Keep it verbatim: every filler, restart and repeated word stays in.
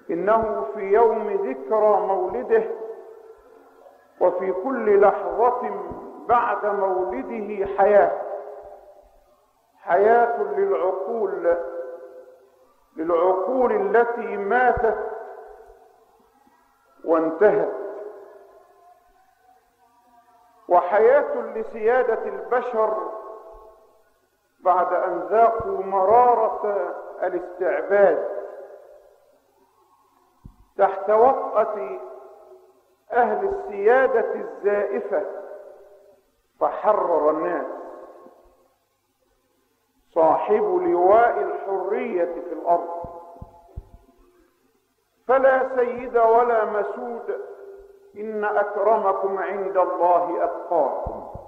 إنه في يوم ذكرى مولده وفي كل لحظة بعد مولده حياة حياة للعقول للعقول التي ماتت وانتهت، وحياة لسيادة البشر بعد أن ذاقوا مرارة الاستعباد تحت وطأة أهل السيادة الزائفة، فحرر الناس صاحب لواء الحرية في الأرض. فلا سيد ولا مسود، إن أكرمكم عند الله أتقاكم.